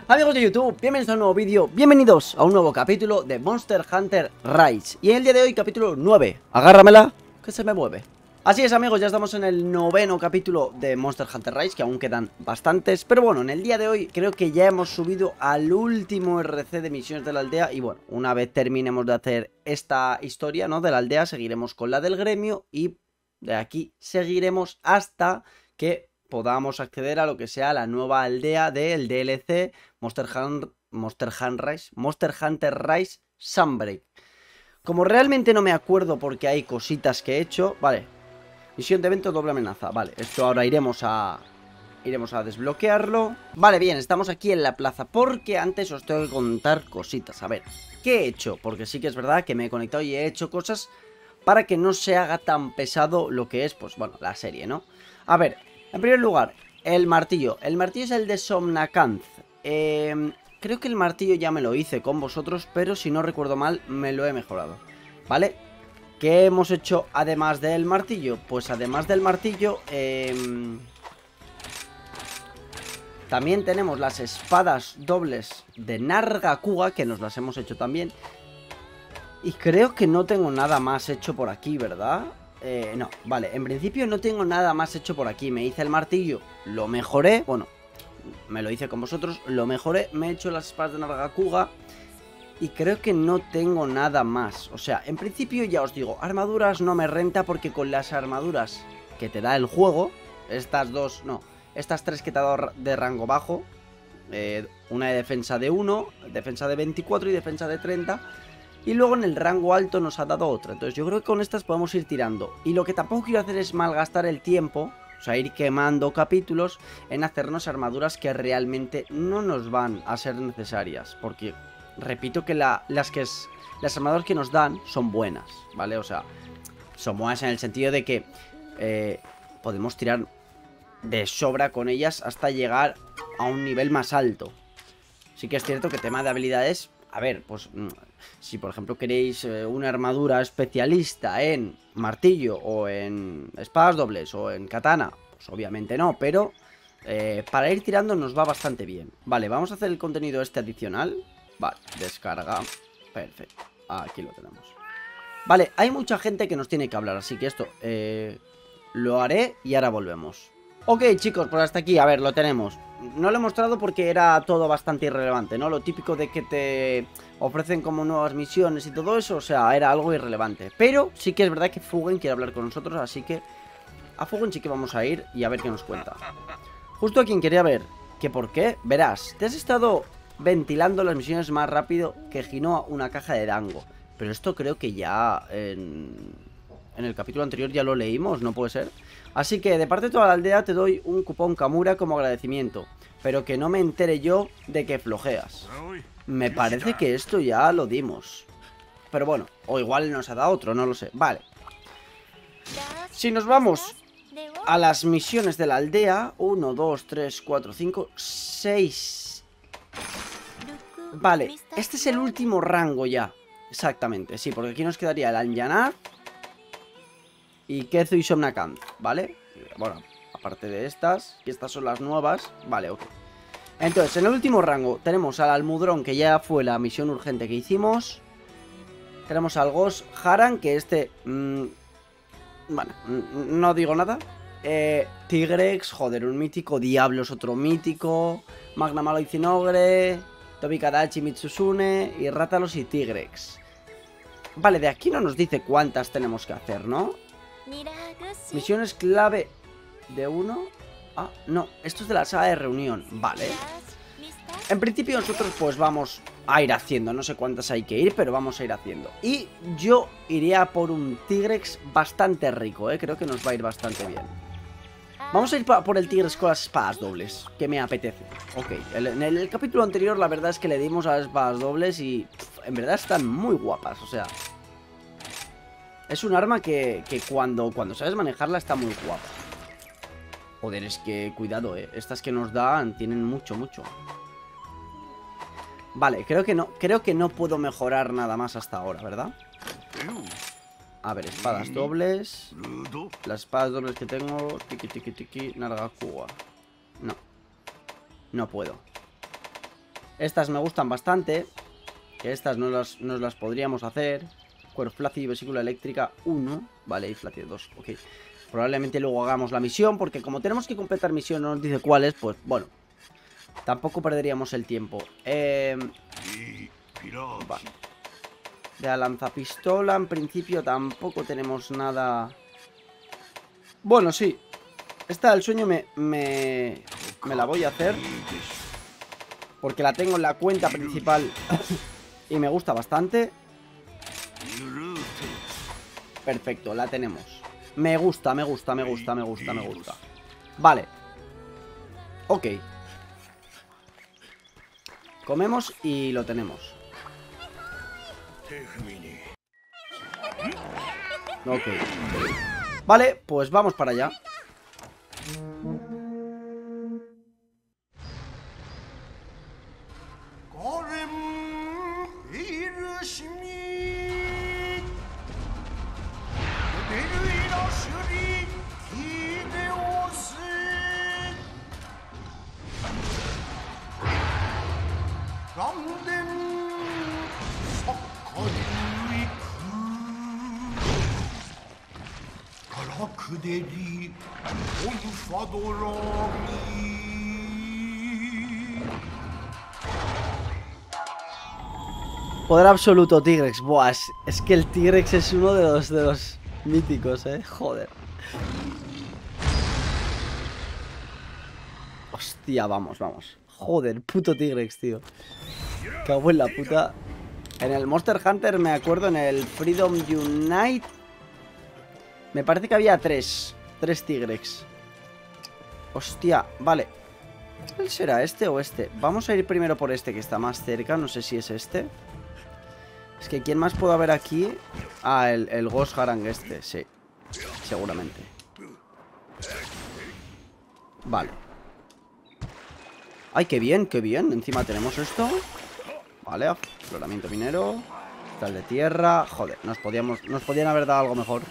Amigos de YouTube, bienvenidos a un nuevo vídeo, bienvenidos a un nuevo capítulo de Monster Hunter Rise. Y en el día de hoy, capítulo 9, agárramela, que se me mueve. Así es, amigos, ya estamos en el noveno capítulo de Monster Hunter Rise, que aún quedan bastantes. Pero bueno, en el día de hoy creo que ya hemos subido al último RC de misiones de la aldea. Y bueno, una vez terminemos de hacer esta historia, ¿no?, de la aldea, seguiremos con la del gremio. Y de aquí seguiremos hasta que podamos acceder a lo que sea la nueva aldea del DLC Monster Hunter Rise Sunbreak. Como realmente no me acuerdo porque hay cositas que he hecho, vale. Misión de evento doble amenaza, vale, esto ahora iremos a desbloquearlo. Vale, bien, estamos aquí en la plaza porque antes os tengo que contar cositas. A ver, ¿qué he hecho? Porque sí que es verdad que me he conectado y he hecho cosas para que no se haga tan pesado lo que es, pues bueno, la serie, ¿no? A ver, en primer lugar, el martillo. El martillo es el de Somnakanth. Creo que el martillo ya me lo hice con vosotros, pero si no recuerdo mal, me lo he mejorado, ¿vale? ¿Qué hemos hecho además del martillo? Pues además del martillo, también tenemos las espadas dobles de Nargacuga, que nos las hemos hecho también. Y creo que no tengo nada más hecho por aquí, ¿verdad? No, vale, en principio no tengo nada más hecho por aquí. Me hice el martillo, lo mejoré, bueno, me lo hice con vosotros, lo mejoré, me he hecho las espadas de Nargacuga. Y creo que no tengo nada más. O sea, en principio ya os digo, armaduras no me renta porque con las armaduras que te da el juego, estas dos, no, estas tres que te ha dado de rango bajo, una de defensa de 1, defensa de 24 y defensa de 30. Y luego en el rango alto nos ha dado otra. Entonces yo creo que con estas podemos ir tirando. Y lo que tampoco quiero hacer es malgastar el tiempo, o sea, ir quemando capítulos en hacernos armaduras que realmente no nos van a ser necesarias. Porque repito que las armaduras que nos dan son buenas, ¿vale? O sea, son buenas en el sentido de que podemos tirar de sobra con ellas hasta llegar a un nivel más alto. Sí que es cierto que tema de habilidades, a ver, pues si por ejemplo queréis una armadura especialista en martillo o en espadas dobles o en katana, pues obviamente no, pero para ir tirando nos va bastante bien. Vale, vamos a hacer el contenido este adicional. Vale, descarga. Perfecto, aquí lo tenemos. Vale, hay mucha gente que nos tiene que hablar, así que esto lo haré y ahora volvemos. Ok, chicos, pues hasta aquí, a ver, lo tenemos. No lo he mostrado porque era todo bastante irrelevante, ¿no? Lo típico de que te ofrecen como nuevas misiones y todo eso, o sea, era algo irrelevante. Pero sí que es verdad que Fugen quiere hablar con nosotros, así que a Fugen sí que vamos a ir y a ver qué nos cuenta. Justo a quien quería ver, que por qué, verás, te has estado ventilando las misiones más rápido que Hinoa una caja de dango. Pero esto creo que ya en el capítulo anterior ya lo leímos, ¿no puede ser? Así que de parte de toda la aldea te doy un cupón Kamura como agradecimiento. Pero que no me entere yo de que flojeas. Me parece que esto ya lo dimos. Pero bueno, o igual nos ha dado otro, no lo sé. Vale. Si nos vamos a las misiones de la aldea, 1, 2, 3, 4, 5, 6. Vale, este es el último rango ya. Exactamente, sí, porque aquí nos quedaría el Anjanar y Kezu y Somnakanth, ¿vale? Bueno, aparte de estas, y estas son las nuevas. Vale, ok. Entonces, en el último rango tenemos al Almudrón, que ya fue la misión urgente que hicimos. Tenemos al Ghost Haran, que este bueno, no digo nada. Tigrex, joder, un mítico. Diablos, otro mítico. Magna Malo y Zinogre, Tobikadachi, Mitsusune y Rátalos y Tigrex. Vale, de aquí no nos dice cuántas tenemos que hacer, ¿no? Misiones clave de 1. Ah, no, esto es de la sala de reunión. Vale. En principio nosotros pues vamos a ir haciendo. No sé cuántas hay que ir, pero vamos a ir haciendo. Y yo iría por un Tigrex bastante rico, creo que nos va a ir bastante bien. Vamos a ir por el Tigrex con las espadas dobles, que me apetece. Ok, en el capítulo anterior la verdad es que le dimos a las espadas dobles y en verdad están muy guapas, o sea, es un arma que cuando sabes manejarla está muy guapa. Joder, es que cuidado, estas que nos dan tienen mucho. Vale, creo que no puedo mejorar nada más hasta ahora, ¿verdad? A ver, espadas dobles. Las espadas dobles que tengo. Tiki, Nargacuga. No puedo. Estas me gustan bastante. Que estas no las podríamos hacer. Cuero flácido y vesícula eléctrica 1. Vale, y flácido 2, ok. Probablemente luego hagamos la misión, porque como tenemos que completar misión, no nos dice cuáles, pues bueno. Tampoco perderíamos el tiempo. Vale. De la lanzapistola, en principio tampoco tenemos nada. Bueno, sí. Esta del sueño me la voy a hacer. Porque la tengo en la cuenta principal. Y me gusta bastante. Perfecto, la tenemos. Me gusta. Vale. Ok. Comemos y lo tenemos. Ok. Vale, pues vamos para allá. Poder absoluto Tigrex. Buah, es que el Tigrex es uno de los míticos, joder. Hostia, vamos. Joder, puto Tigrex, tío. Cago en la puta. En el Monster Hunter me acuerdo, en el Freedom Unite me parece que había tres Tigrex. Hostia, vale. ¿Cuál será, este o este? Vamos a ir primero por este que está más cerca. No sé si es este. Es que ¿quién más puedo haber aquí? Ah, el Ghost Harang este, sí. Seguramente. Vale. Ay, qué bien. Encima tenemos esto. Vale, afloramiento minero. Tal de tierra. Joder, nos podían haber dado algo mejor.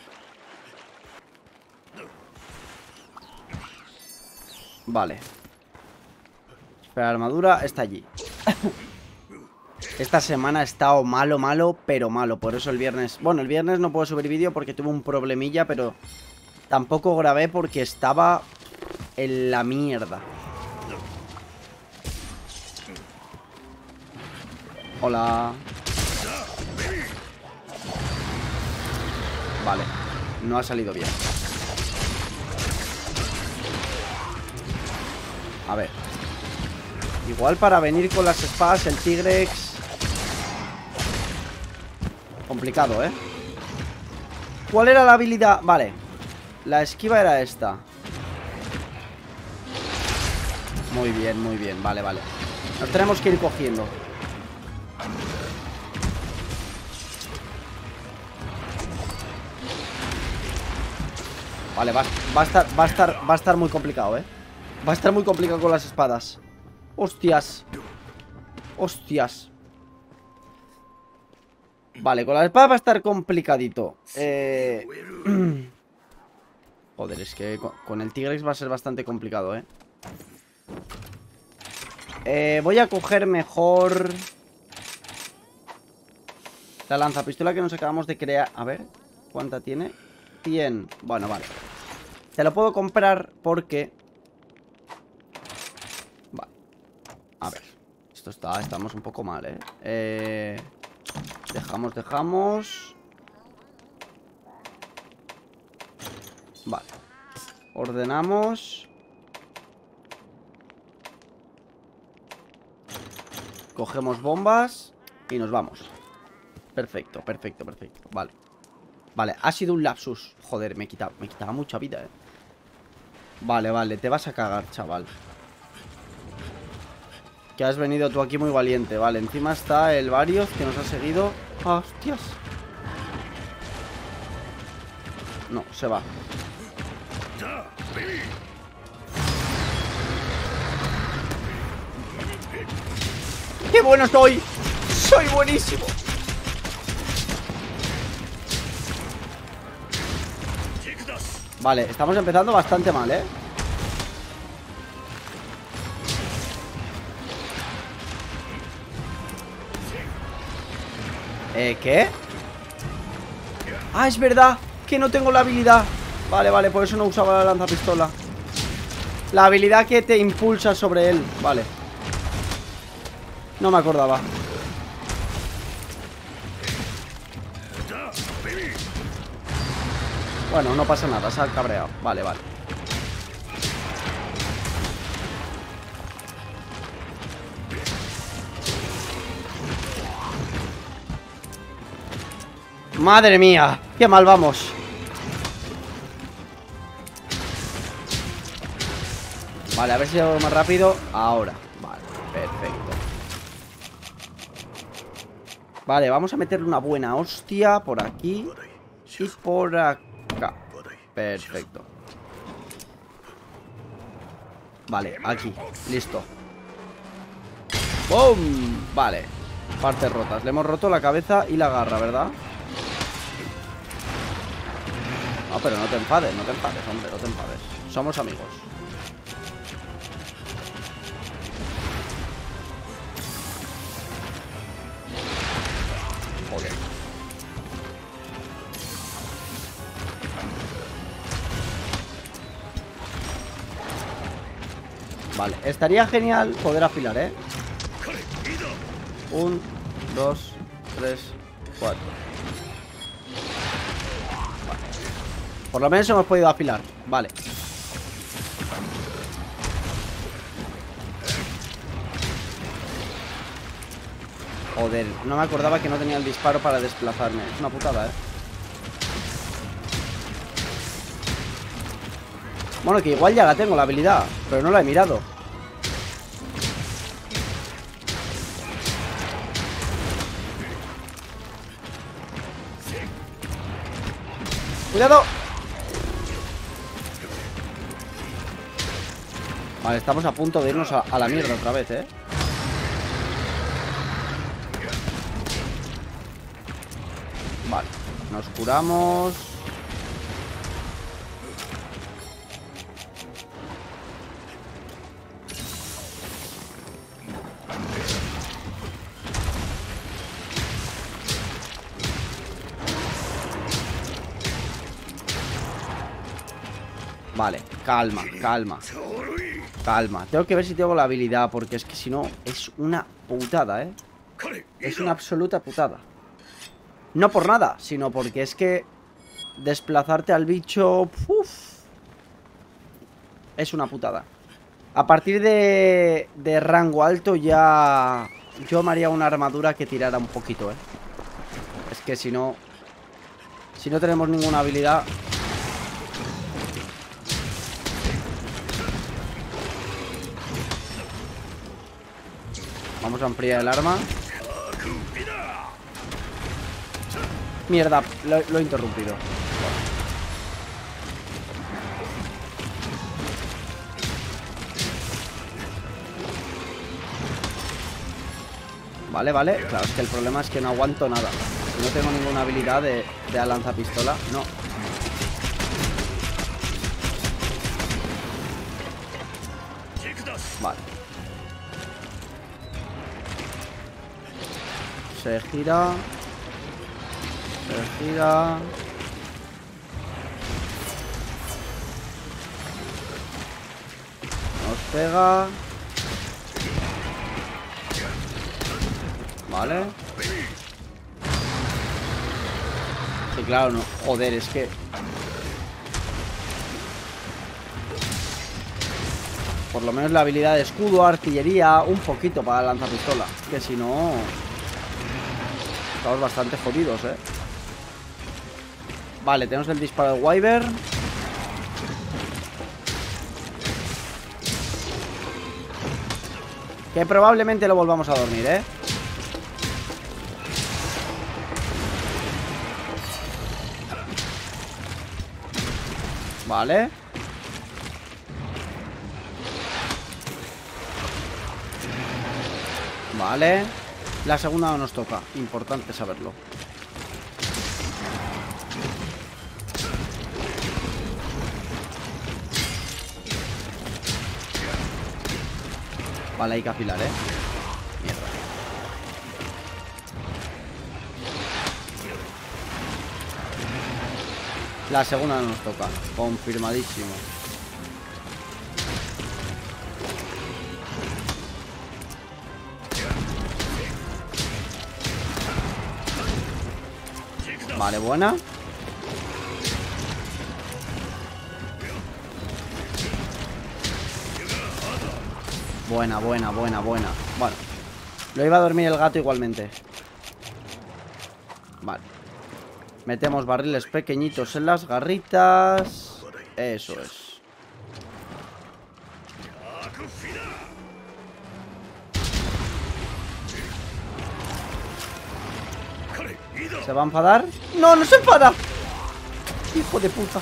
Vale. Pero la armadura está allí. Esta semana he estado malo, pero malo. Por eso el viernes... Bueno, el viernes no puedo subir vídeo porque tuve un problemilla, pero tampoco grabé porque estaba en la mierda. Hola. Vale. No ha salido bien. A ver. Igual para venir con las espadas el Tigrex... Complicado, ¿eh? ¿Cuál era la habilidad? Vale. La esquiva era esta. Muy bien. Vale. Nos tenemos que ir cogiendo. Vale, va a estar muy complicado, ¿eh? Va a estar muy complicado con las espadas. Hostias. Vale, con la espada va a estar complicadito. Joder, es que con el Tigrex va a ser bastante complicado, ¿eh? Voy a coger mejor la lanzapistola que nos acabamos de crear. A ver, ¿cuánta tiene? 100. Bueno, vale. Te lo puedo comprar porque... Vale. A ver. Estamos un poco mal, ¿eh? Dejamos. Vale. Ordenamos. Cogemos bombas y nos vamos. Perfecto. Vale, ha sido un lapsus. Joder, me quitaba mucha vida, Vale, te vas a cagar, chaval. Que has venido tú aquí muy valiente. Vale, encima está el Varios que nos ha seguido. ¡Hostias! No, se va. ¡Qué bueno soy! ¡Soy buenísimo! Vale, estamos empezando bastante mal, ¿Qué? Ah, es verdad que no tengo la habilidad. Vale, vale, por eso no usaba la lanzapistola. La habilidad que te impulsa sobre él. Vale. No me acordaba. Bueno, no pasa nada, se ha cabreado. Vale, vale. Madre mía, qué mal vamos. Vale, a ver si hago más rápido. Ahora, vale, perfecto. Vale, vamos a meterle una buena hostia por aquí y por acá. Perfecto. Vale, aquí, listo. ¡Bum! Vale, partes rotas. Le hemos roto la cabeza y la garra, ¿verdad? No, pero no te enfades, hombre, no te enfades. Somos amigos. Joder. Vale, estaría genial poder afilar, ¿eh? 1, 2, 3, 4. Por lo menos hemos podido afilar. Vale. Joder, no me acordaba que no tenía el disparo para desplazarme. Es una putada, ¿eh? Bueno, que igual ya la tengo, la habilidad, pero no la he mirado. ¡Cuidado! Vale, estamos a punto de irnos a la mierda otra vez, ¿eh? Vale, nos curamos. Vale, calma, calma. Calma, tengo que ver si tengo la habilidad, porque es que si no, es una putada, ¿eh? Es una absoluta putada. No por nada, sino porque es que desplazarte al bicho... ¡Uf! Es una putada. A partir de rango alto ya... Yo me haría una armadura que tirara un poquito, ¿eh? Es que si no... Si no tenemos ninguna habilidad... Vamos a ampliar el arma. Mierda, lo he interrumpido. Vale, vale. Claro, es que el problema es que no aguanto nada. No tengo ninguna habilidad de lanzapistola. No. Vale. Se gira. Se gira. Nos pega. Vale. Sí, claro, no. Joder, es que... Por lo menos la habilidad de escudo, artillería, un poquito para lanzar pistola. Que si no... Estamos bastante jodidos, ¿eh? Vale, tenemos el disparo de Wyvern. Que probablemente lo volvamos a dormir, ¿eh? Vale. Vale. La segunda no nos toca. Importante saberlo. Vale, hay que afilar, ¿eh? Mierda. La segunda no nos toca. Confirmadísimo. Vale, buena. Buena. Bueno, lo iba a dormir el gato igualmente. Vale. Metemos barriles pequeñitos en las garritas. Eso es. ¿Se va a enfadar? ¡No, no se enfada! ¡Hijo de puta!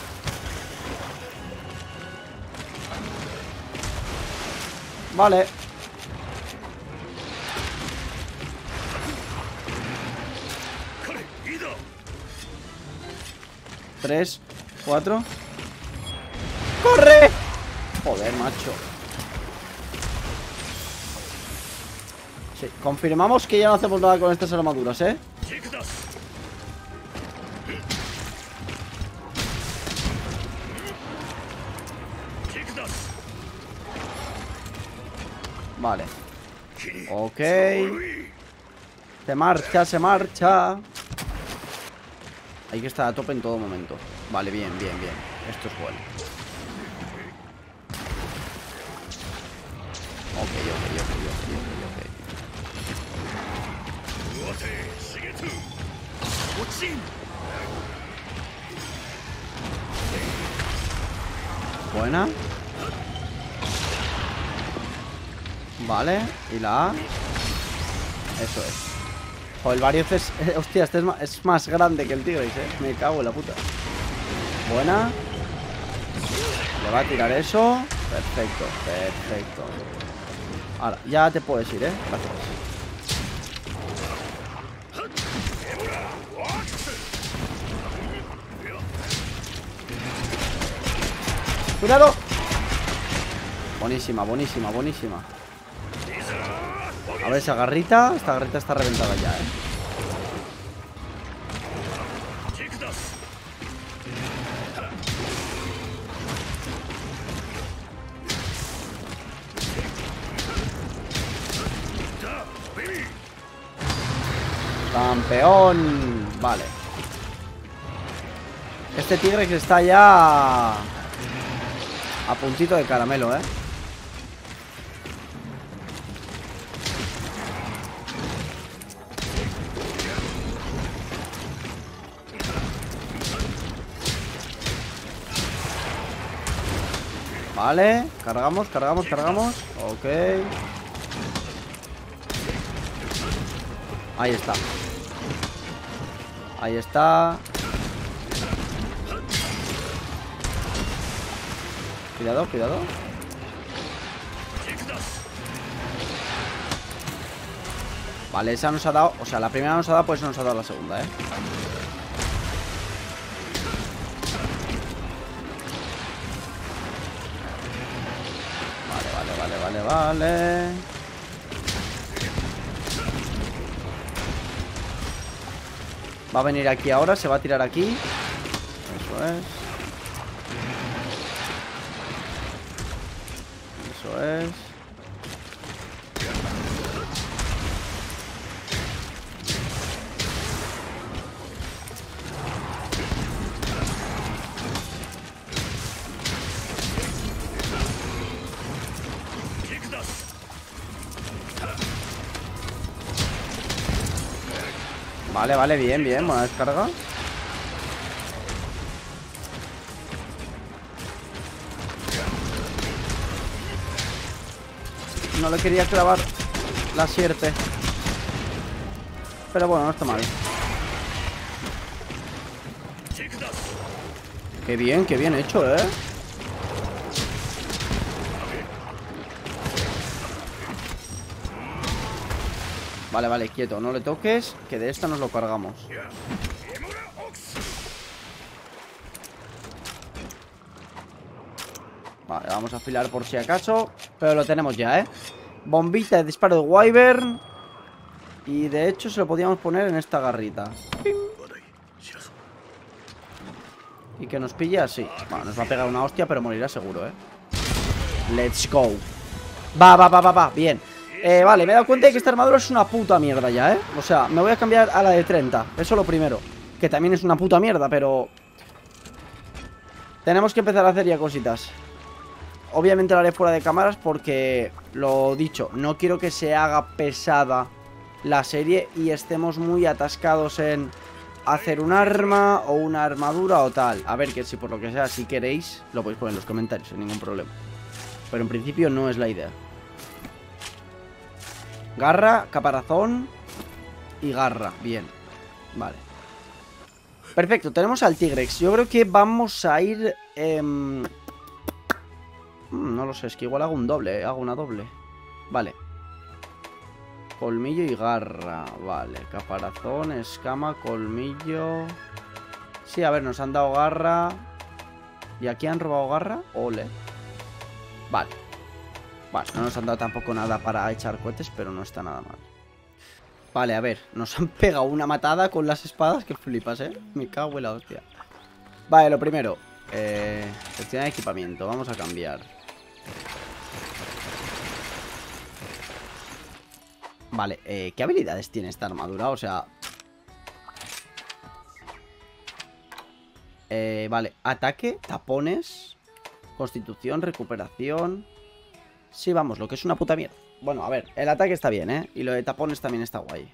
Vale. Tres, 4. ¡Corre! Joder, macho. Sí, confirmamos que ya no hacemos nada con estas armaduras, ¿eh? Vale. Ok. Se marcha. Hay que estar a tope en todo momento. Vale, bien. Esto es bueno. Ok. Buena. Vale, y la A. Eso es. Joder, el Varioth es... hostia, este es más grande que el Tigris, Me cago en la puta. Buena. Le va a tirar eso. Perfecto. Ahora, ya te puedes ir, Gracias. ¡Cuidado! Buenísima. A ver esa garrita. Esta garrita está reventada ya, Campeón. Vale. Este Tigrex está ya a puntito de caramelo, Vale, cargamos. Ok. Ahí está. Cuidado. Vale, esa nos ha dado. O sea, la primera nos ha dado, pues nos ha dado la segunda, Vale. Va a venir aquí ahora, se va a tirar aquí. Eso es. Vale, bien, buena descarga. No le quería clavar la sierpe, pero bueno, no está mal. Qué bien hecho, Vale, quieto, no le toques, que de esta nos lo cargamos. Vale, vamos a afilar por si acaso. Pero lo tenemos ya, Bombita de disparo de Wyvern. Y de hecho se lo podíamos poner en esta garrita. Y que nos pille así. Bueno, nos va a pegar una hostia, pero morirá seguro, Let's go. Va, bien. Vale, me he dado cuenta de que esta armadura es una puta mierda ya, O sea, me voy a cambiar a la de 30. Eso lo primero. Que también es una puta mierda, pero... tenemos que empezar a hacer ya cositas. Obviamente lo haré fuera de cámaras porque, lo dicho, no quiero que se haga pesada la serie y estemos muy atascados en hacer un arma o una armadura o tal. A ver, que si por lo que sea, si queréis, lo podéis poner en los comentarios, sin ningún problema. Pero en principio no es la idea. Garra, caparazón y garra, bien. Vale. Perfecto, tenemos al Tigrex. Yo creo que vamos a ir... no lo sé, es que igual hago un doble, hago una doble. Vale. Colmillo y garra. Vale, caparazón, escama, colmillo. Sí, a ver, nos han dado garra. ¿Y aquí han robado garra? Ole. Vale. Vale, no nos han dado tampoco nada para echar cohetes, pero no está nada mal. Vale, a ver, nos han pegado una matada con las espadas que flipas, Me cago en la hostia. Vale, lo primero, gestionar equipamiento, vamos a cambiar. Vale, ¿qué habilidades tiene esta armadura? O sea... vale, ataque, tapones, constitución, recuperación... Sí, vamos, lo que es una puta mierda. Bueno, a ver, el ataque está bien, y lo de tapones también está guay.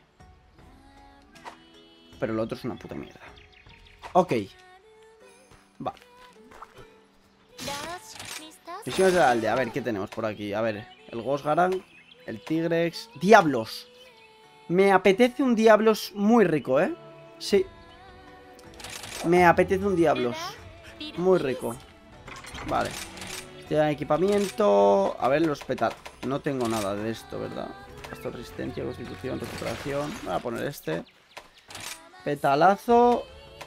Pero lo otro es una puta mierda. Ok. Vale. Misiones de la aldea, a ver, ¿qué tenemos por aquí? A ver, el Gosgaran, el Tigrex... ¡Diablos! Me apetece un Diablos muy rico, Sí. Me apetece un Diablos muy rico. Vale. Este equipamiento... A ver, los petar. No tengo nada de esto, ¿verdad? Esto, resistencia, constitución, recuperación. Voy a poner este. Petalazo.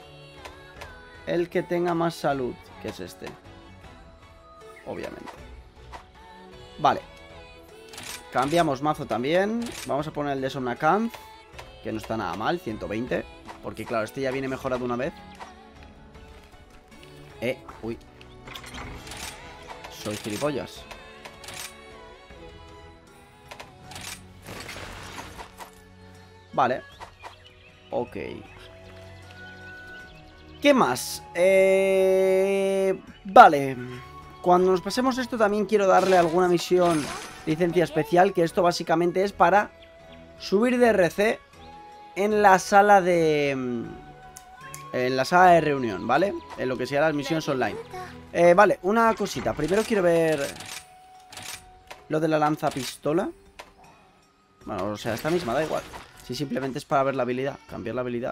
El que tenga más salud, que es este. Obviamente. Vale. Cambiamos mazo también. Vamos a poner el de Somnacanth, que no está nada mal, 120. Porque claro, este ya viene mejorado una vez. Uy. Soy gilipollas. Vale. Ok. ¿Qué más? Vale. Cuando nos pasemos esto también quiero darle alguna misión, licencia especial, que esto básicamente es para subir de RC en la sala de... en la sala de reunión, ¿vale? En lo que sea las misiones online. Vale, una cosita. Primero quiero ver lo de la lanzapistola. Bueno, o sea, esta misma, da igual. Si simplemente es para ver la habilidad, cambiar la habilidad.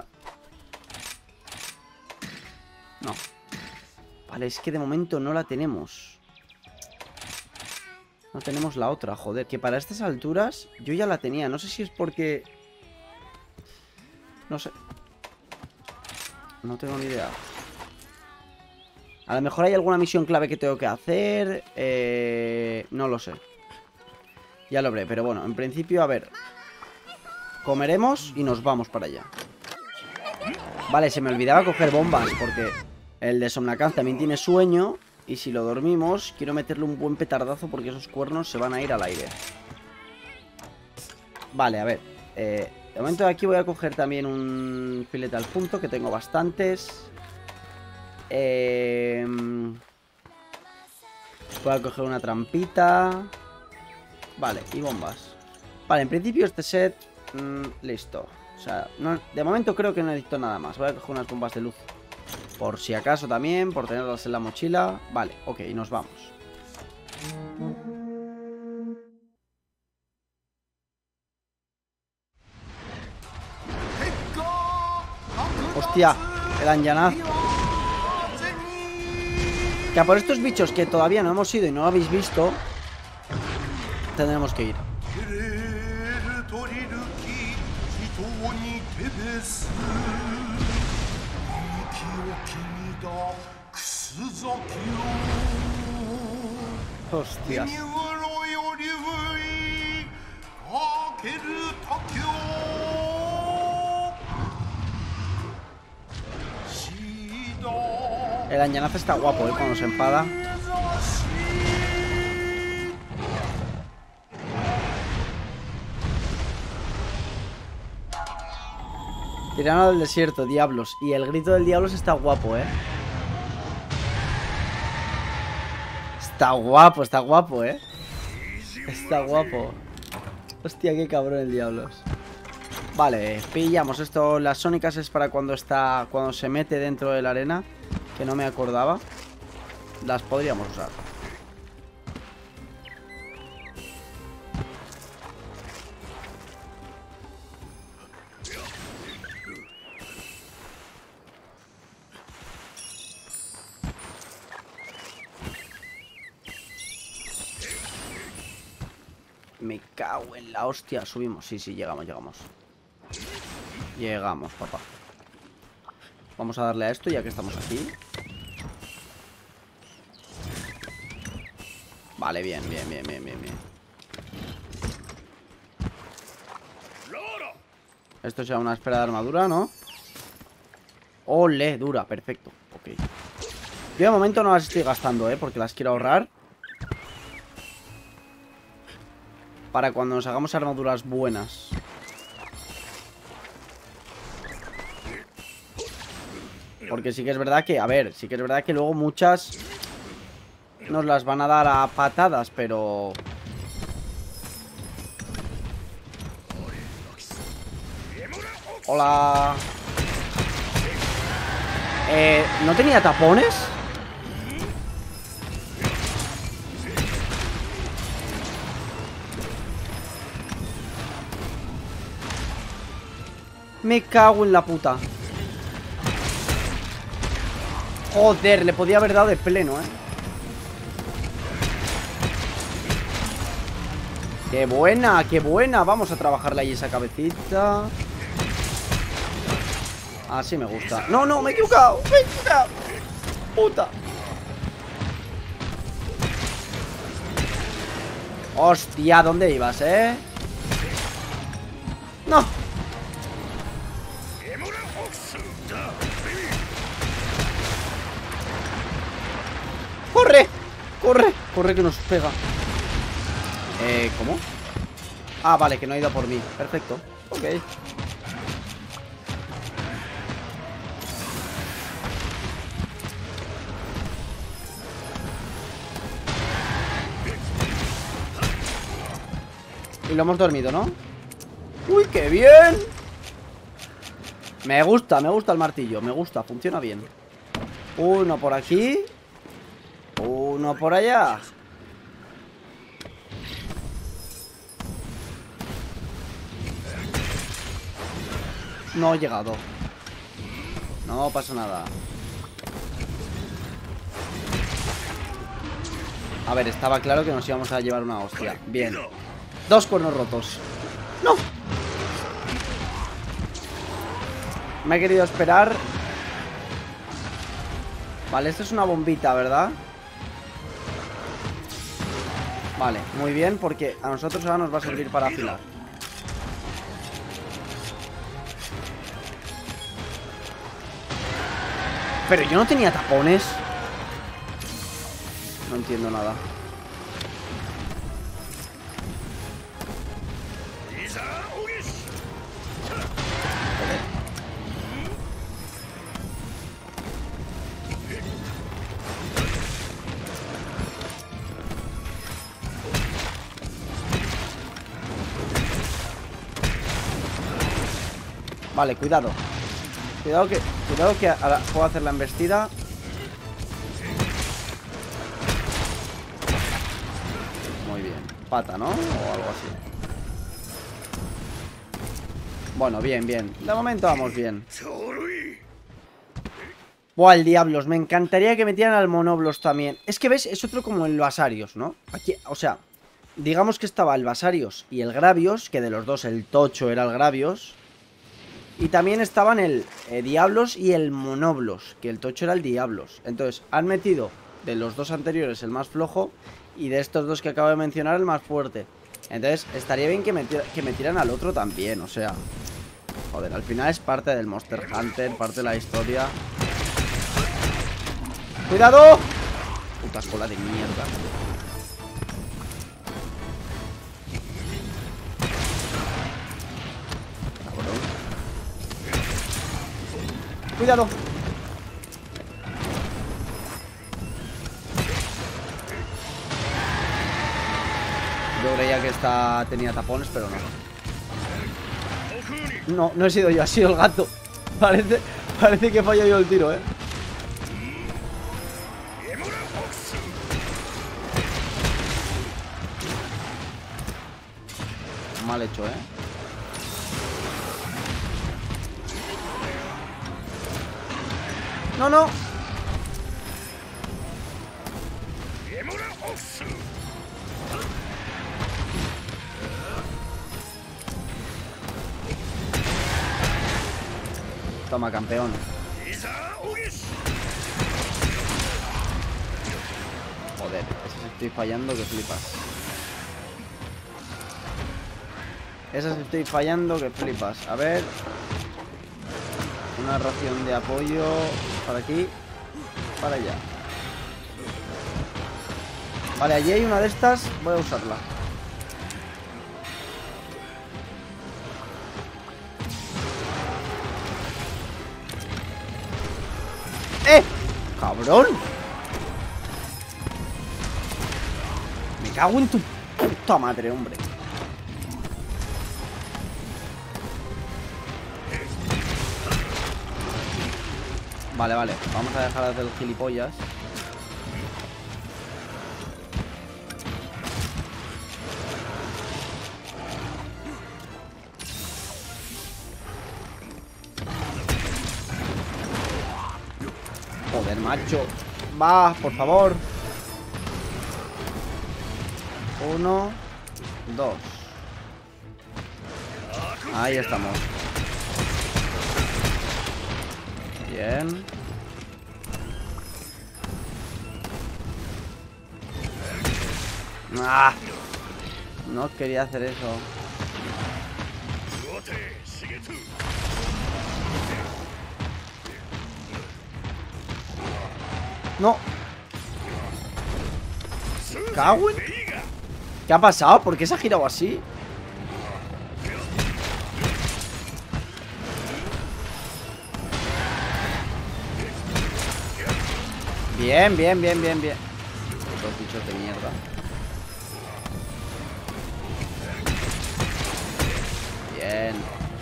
No. Vale, es que de momento no la tenemos. No tenemos la otra, joder. Que para estas alturas yo ya la tenía. No sé si es porque... no sé. No tengo ni idea. A lo mejor hay alguna misión clave que tengo que hacer. No lo sé. Ya lo veré, pero bueno, en principio, a ver. Comeremos y nos vamos para allá. Vale, se me olvidaba coger bombas porque el de Somnacanth también tiene sueño. Y si lo dormimos, quiero meterle un buen petardazo porque esos cuernos se van a ir al aire. Vale, a ver. De momento de aquí voy a coger también un filete al punto, que tengo bastantes. Voy a coger una trampita. Vale, y bombas. Vale, en principio este set... listo. O sea, no, de momento creo que no necesito nada más. Voy a coger unas bombas de luz por si acaso también, por tenerlas en la mochila. Vale, ok, nos vamos. Hostia, el Anjanaz. Que a por estos bichos que todavía no hemos ido y no lo habéis visto, tendremos que ir. Hostias. El añanazo está guapo, cuando se enfada. Tirano del desierto, diablos. Y el grito del diablos está guapo, Está guapo, está guapo, Está guapo. Hostia, qué cabrón el diablos. Vale, pillamos esto. Las sónicas es para cuando se mete dentro de la arena, que no me acordaba. Las podríamos usar. Me cago en la hostia. Subimos, sí, llegamos. Llegamos, papá. Vamos a darle a esto ya que estamos aquí. Vale, bien. Esto será una esfera de armadura, ¿no? Ole, dura, perfecto. Ok. Yo de momento no las estoy gastando, porque las quiero ahorrar para cuando nos hagamos armaduras buenas. Porque sí que es verdad que, a ver, sí que es verdad que luego muchas nos las van a dar a patadas, pero... Hola. ¿No tenía tapones? Me cago en la puta. Joder, le podía haber dado de pleno, Qué buena, qué buena. Vamos a trabajarle ahí esa cabecita. Así me gusta. No, me he equivocado. Puta. Hostia, ¿dónde ibas, No. Corre que nos pega. ¿Cómo? Ah, vale, que no ha ido por mí. Perfecto, ok. Y lo hemos dormido, ¿no? ¡Uy, qué bien! Me gusta el martillo. Me gusta, funciona bien. Uno por aquí. Uno por allá. No he llegado. No pasa nada. A ver, estaba claro que nos íbamos a llevar una hostia. Bien. 2 cuernos rotos. ¡No! Me he querido esperar. Vale, esto es una bombita, ¿verdad? Vale, muy bien, porque a nosotros ahora nos va a servir para afilar. Pero yo no tenía tapones. No entiendo nada. Vale, cuidado. Cuidado que ahora puedo hacer la embestida. Muy bien. Pata, ¿no? O algo así. Bueno, bien. De momento vamos bien. Buah, el diablos. Me encantaría que metieran al monoblos también. Es que, ¿ves? Es otro como el Vasarios, ¿no? Aquí, o sea, digamos que estaba el Vasarios y el Gravios, que de los dos el tocho era el Gravios. Y también estaban el Diablos y el Monoblos, que el tocho era el Diablos. Entonces, han metido de los dos anteriores el más flojo y de estos dos que acabo de mencionar el más fuerte. Entonces, estaría bien que metieran al otro también, o sea... Joder, al final es parte del Monster Hunter, parte de la historia. ¡Cuidado! Puta cola de mierda. Cabrón. ¡Cuidado! Yo creía que esta tenía tapones, pero no. No, no he sido yo, ha sido el gato. Parece que he fallado yo el tiro, ¿eh? Mal hecho, ¿eh? No, no. Toma, campeón. Joder, ese estoy fallando que flipas. Esas estoy fallando que flipas. A ver. Una ración de apoyo. Para aquí. Para allá. Vale, allí hay una de estas. Voy a usarla. ¡Eh! ¡Cabrón! Me cago en tu puta madre, hombre. Vale, vale. Vamos a dejar de hacer el gilipollas. Joder, macho. Va, por favor. 1, 2. Ahí estamos. Bien. ¡Ah! No quería hacer eso. No. ¿Cago en? ¿Qué ha pasado? ¿Por qué se ha girado así? Bien, bien, bien, bien, bien. Estos bichos de mierda. Bien.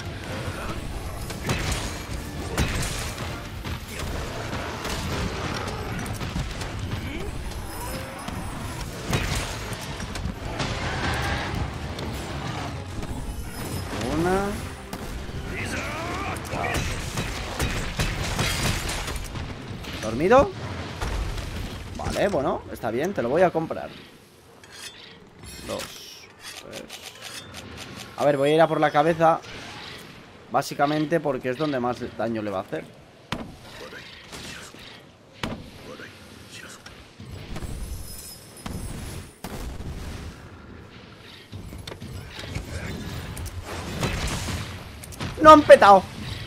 Una. ¿Dormido? Vale, bueno, está bien, te lo voy a comprar. 2, 3. A ver, voy a ir a por la cabeza. Básicamente porque es donde más daño le va a hacer. ¡No han petado!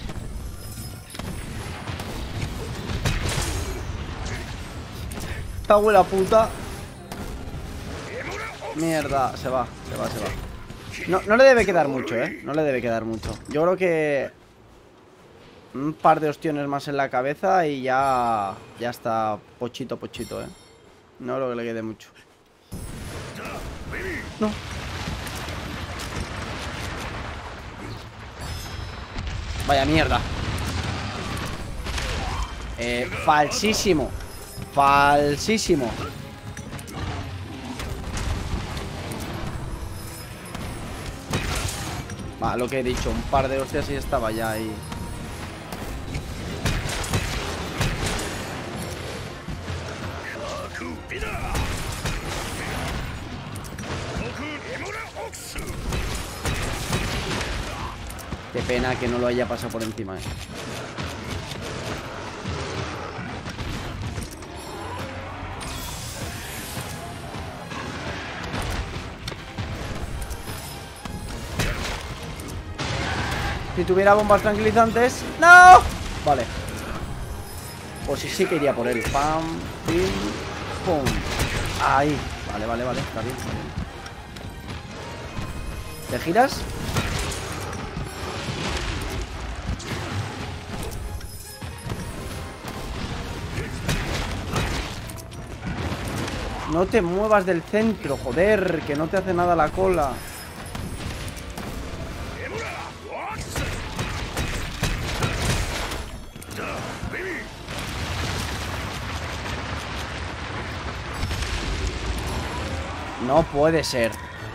Cago en la puta. Mierda, se va. No le debe quedar mucho, ¿eh? No le debe quedar mucho. Yo creo que un par de ostiones más en la cabeza y ya está pochito, ¿eh? No creo que le quede mucho. No. Vaya mierda. Falsísimo. Falsísimo. Va, lo que he dicho, un par de hostias y estaba ya ahí. Qué pena que no lo haya pasado por encima, Si tuviera bombas tranquilizantes. ¡No! Vale. Pues sí que iría por él. Pam, pim, pum. Ahí. Vale, vale, vale. Está bien, está bien. ¿Te giras? No te muevas del centro, joder, que no te hace nada la cola. No puede ser.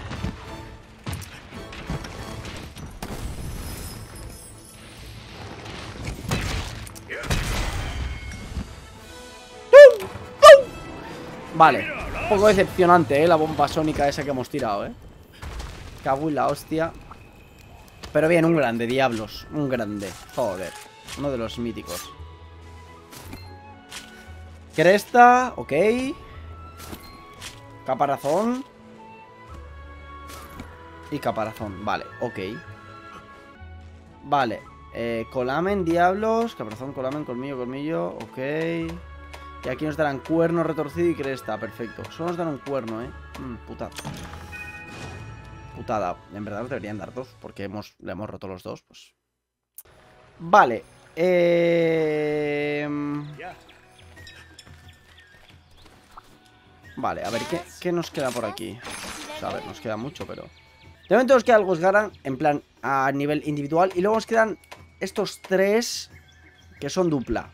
Vale, un poco decepcionante, la bomba sónica esa que hemos tirado, Cago en la hostia. Pero bien, un grande, diablos. Un grande, joder. Uno de los míticos. Cresta, ok. Caparazón. Y caparazón, vale, ok. Vale, colamen, diablos. Caparazón, colamen, colmillo, colmillo, ok. Y aquí nos darán cuerno retorcido y cresta, perfecto. Solo nos dan un cuerno, putada. Putada, en verdad nos deberían dar dos, porque le hemos roto los dos, pues. Vale, vale, a ver, ¿qué nos queda por aquí? O sea, a ver, nos queda mucho, pero... De momento nos queda el Gosgaran, en plan, a nivel individual. Y luego nos quedan estos tres, que son dupla.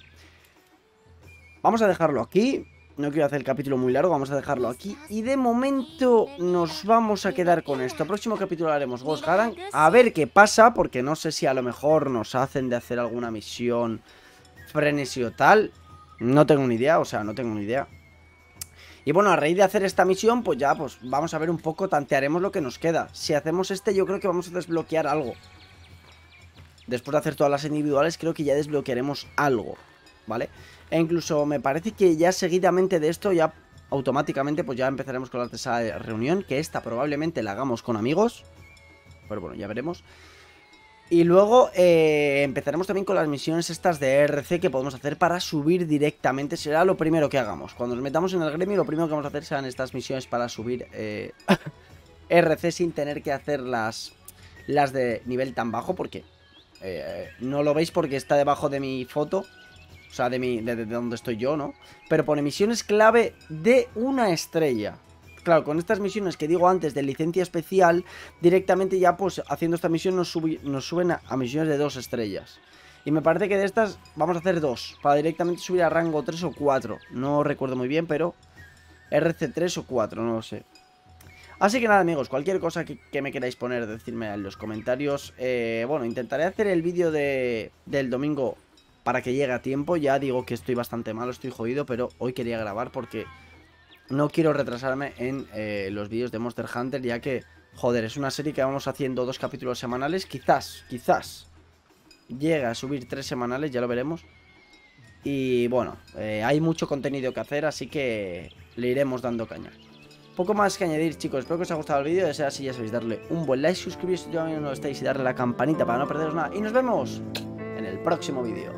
Vamos a dejarlo aquí. No quiero hacer el capítulo muy largo, vamos a dejarlo aquí. Y de momento nos vamos a quedar con esto. El próximo capítulo haremos Gosgaran. A ver qué pasa, porque no sé si a lo mejor nos hacen de hacer alguna misión frenesí o tal. No tengo ni idea, o sea, no tengo ni idea. Y bueno, a raíz de hacer esta misión, pues ya, pues vamos a ver un poco, tantearemos lo que nos queda. Si hacemos yo creo que vamos a desbloquear algo. Después de hacer todas las individuales, creo que ya desbloquearemos algo, ¿vale? E incluso me parece que ya seguidamente de esto, ya automáticamente, pues ya empezaremos con la tercera reunión, que esta probablemente la hagamos con amigos. Pero bueno, ya veremos. Y luego empezaremos también con las misiones estas de RC que podemos hacer para subir directamente. Será lo primero que hagamos. Cuando nos metamos en el gremio, lo primero que vamos a hacer serán estas misiones para subir RC sin tener que hacer las de nivel tan bajo. Porque no lo veis porque está debajo de mi foto. O sea, de donde estoy yo, ¿no? Pero pone misiones clave de 1 estrella. Claro, con estas misiones que digo antes de licencia especial, directamente ya pues haciendo esta misión nos suben a misiones de 2 estrellas. Y me parece que de estas vamos a hacer 2, para directamente subir a rango 3 o 4. No recuerdo muy bien, pero RC3 o 4, no lo sé. Así que nada, amigos, cualquier cosa que me queráis poner, decidme en los comentarios. Bueno, intentaré hacer el vídeo del domingo para que llegue a tiempo. Ya digo que estoy bastante malo, estoy jodido, pero hoy quería grabar porque... no quiero retrasarme en los vídeos de Monster Hunter, ya que, joder, es una serie que vamos haciendo 2 capítulos semanales. Quizás llega a subir 3 semanales, ya lo veremos. Y bueno, hay mucho contenido que hacer, así que le iremos dando caña. Poco más que añadir, chicos. Espero que os haya gustado el vídeo. De ser así, ya sabéis, darle un buen like, suscribiros si todavía no lo estáis y darle a la campanita para no perderos nada. Y nos vemos en el próximo vídeo.